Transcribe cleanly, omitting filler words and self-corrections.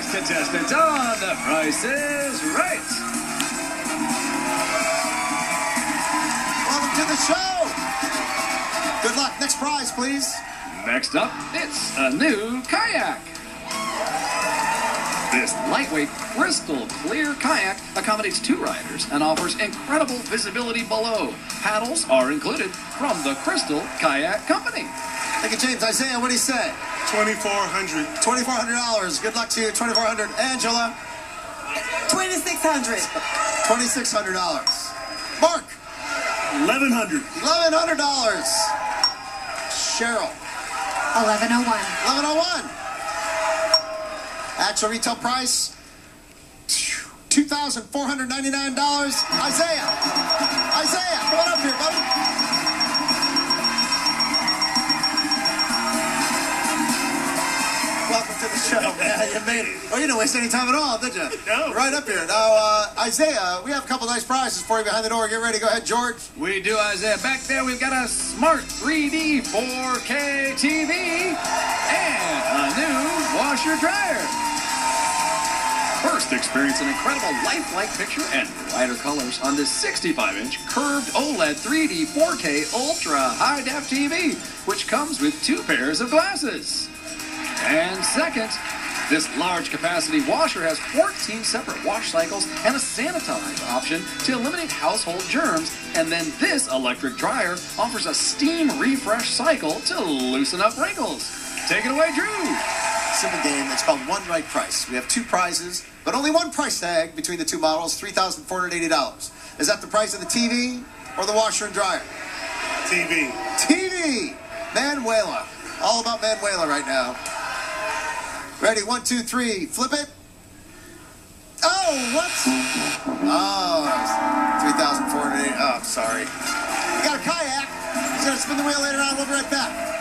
contestant on The Price is Right. Welcome to the show. Good luck. Next prize, please. Next up, it's a new kayak. This lightweight, crystal clear kayak accommodates 2 riders and offers incredible visibility below. Paddles are included from the Crystal Kayak Company. Thank you, James. Isaiah, what do you say? $2,400. $2,400. Good luck to you. $2,400. Angela? $2,600. $2,600. Mark? $1,100. $1,100. Cheryl? $1,101. $1,101. Actual retail price? $2,499. Isaiah? Isaiah, come on up here, buddy. Welcome to the show, man. You made it. Well, you didn't waste any time at all, did you? No. Right up here. Now, Isaiah, we have a couple nice prizes for you behind the door. Get ready. Go ahead, George. We do, Isaiah. Back there, we've got a smart 3D 4K TV and a new washer dryer. First, experience an incredible lifelike picture and brighter colors on this 65-inch curved OLED 3D 4K Ultra High-Def TV, which comes with 2 pairs of glasses. And second, this large capacity washer has 14 separate wash cycles and a sanitize option to eliminate household germs. And then this electric dryer offers a steam refresh cycle to loosen up wrinkles. Take it away, Drew. Simple game. It's called One Right Price. We have 2 prizes, but only 1 price tag between the 2 models, $3,480. Is that the price of the TV or the washer and dryer? TV. TV! Manuela. All about Manuela right now. Ready? 1, 2, 3. Flip it. Oh, what? Oh, 3,480. Oh, I'm sorry. You got a kayak. He's going to spin the wheel later on. We'll be right back.